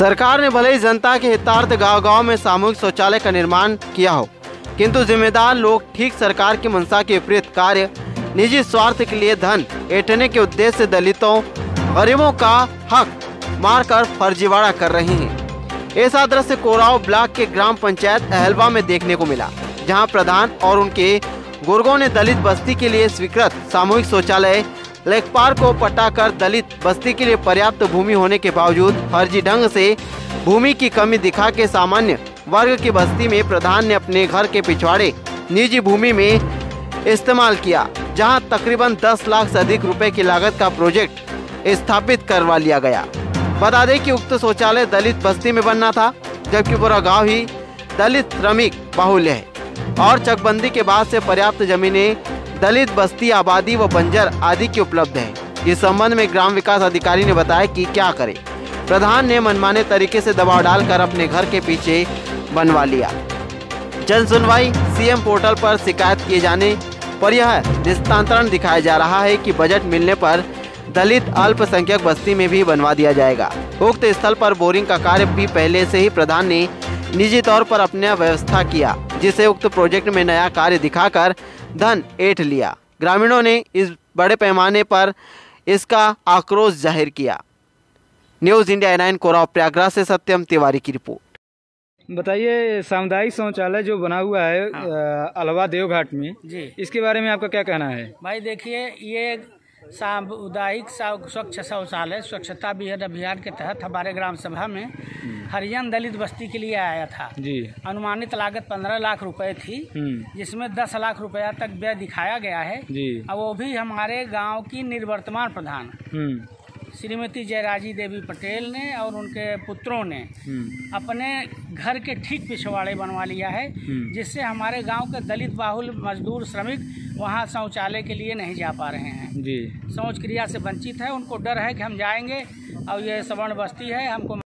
सरकार ने भले ही जनता के हितार्थ गांव-गांव में सामूहिक शौचालय का निर्माण किया हो, किंतु जिम्मेदार लोग ठीक सरकार की मंशा के विपरीत कार्य, निजी स्वार्थ के लिए धन ऐंठने के उद्देश्य से दलितों गरीबों का हक मारकर फर्जीवाड़ा कर रहे हैं। ऐसा दृश्य कोराव ब्लॉक के ग्राम पंचायत अहलवा में देखने को मिला, जहां प्रधान और उनके गुर्गों ने दलित बस्ती के लिए स्वीकृत सामूहिक शौचालय लेखपाल को पटाकर दलित बस्ती के लिए पर्याप्त भूमि होने के बावजूद फर्जी ढंग से भूमि की कमी दिखा के सामान्य वर्ग की बस्ती में प्रधान ने अपने घर के पिछवाड़े निजी भूमि में इस्तेमाल किया, जहां तकरीबन 10 लाख से अधिक रुपए की लागत का प्रोजेक्ट स्थापित करवा लिया गया। बता दें कि उक्त शौचालय दलित बस्ती में बनना था, जबकि पूरा गाँव ही दलित श्रमिक बाहुल्य है और चकबंदी के बाद से पर्याप्त जमीनें दलित बस्ती आबादी व बंजर आदि की उपलब्ध है। इस संबंध में ग्राम विकास अधिकारी ने बताया कि क्या करे। प्रधान ने मनमाने तरीके से दबाव डालकर अपने घर के पीछे बनवा लिया। जन सुनवाई सीएम पोर्टल पर शिकायत किए जाने पर यह हस्तांतरण दिखाया जा रहा है कि बजट मिलने पर दलित अल्पसंख्यक बस्ती में भी बनवा दिया जाएगा। उक्त स्थल पर बोरिंग का कार्य भी पहले से ही प्रधान ने निजी तौर पर अपने व्यवस्था किया, जिसे उक्त प्रोजेक्ट में नया कार्य दिखाकर धन ऐंठ लिया। ग्रामीणों ने इस बड़े पैमाने पर इसका आक्रोश जाहिर किया। न्यूज़ इंडिया 9 कोराव प्रयागराज से सत्यम तिवारी की रिपोर्ट। बताइए, सामुदायिक शौचालय जो बना हुआ है अलवा देवघाट में जी, इसके बारे में आपका क्या कहना है? भाई देखिए, ये सामुदायिक स्वच्छ शौचालय स्वच्छता अभियान के तहत हमारे ग्राम सभा में हरिजन दलित बस्ती के लिए आया था जी। अनुमानित लागत 15 लाख रुपए थी, जिसमें 10 लाख रुपया तक व्यय दिखाया गया है जी। और वो भी हमारे गांव की निवर्तमान प्रधान श्रीमती जयराजी देवी पटेल ने और उनके पुत्रों ने अपने घर के ठीक पिछवाड़े बनवा लिया है, जिससे हमारे गांव के दलित बाहुल मजदूर श्रमिक वहां शौचालय के लिए नहीं जा पा रहे हैं जी। शौच क्रिया से वंचित है, उनको डर है कि हम जाएंगे और ये सवर्ण बस्ती है, हमको